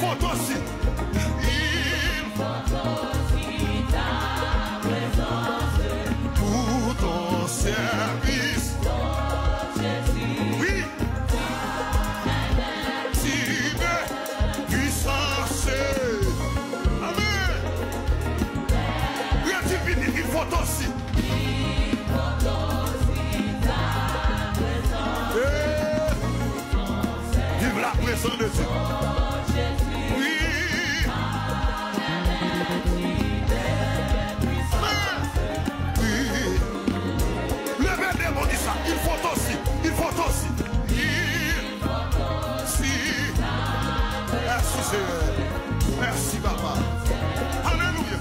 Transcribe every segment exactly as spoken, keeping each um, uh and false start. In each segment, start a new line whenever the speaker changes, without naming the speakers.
faut aussi. Il faut aussi ta présence. Pour ton service. Oui. Si de puissance. Amen. Il faut aussi. Il faut aussi ta présence. Vive la présence de Dieu. Oui. Oui. Levez des mots, dit ça. Il faut aussi. Il faut aussi. Il faut aussi. Merci Seigneur. Merci Papa. Alléluia.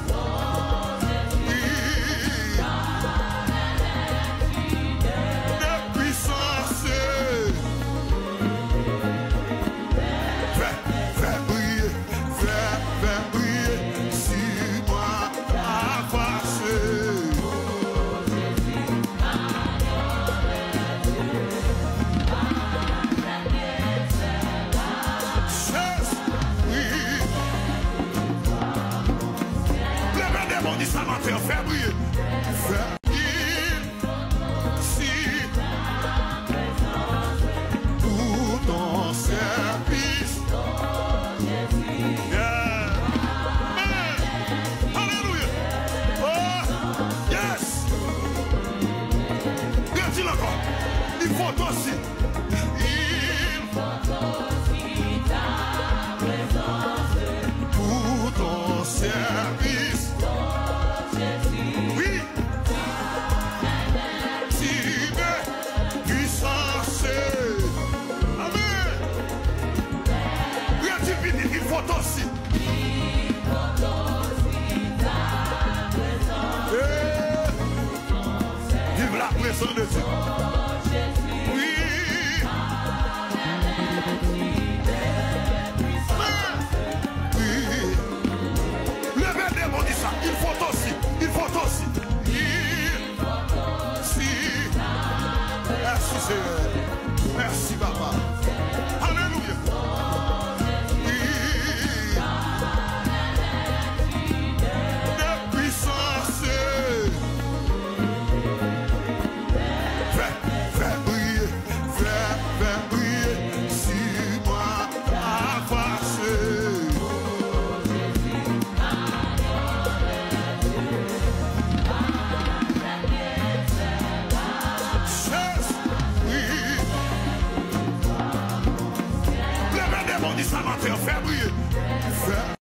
Ça m'a fait faire briller. Faire briller. Si pour ton service. Yeah. Amen. Alléluia. Oh, yes. Dis-le encore. Il faut aussi. Il faut aussi ta présence. Pour ton service. Oui. Si de puissance. Amen. Il faut aussi. Il faut aussi ta présence. Vive la présence de Dieu. Oui. Oui. Levez des mots, dit ça. Il faut aussi. Il faut aussi. Il faut aussi. Merci Seigneur. Merci Papa. Alléluia. Oui. De puissance. Fais, fais briller. Fais, fais briller. Si moi à face. Ça m'a fait faire briller.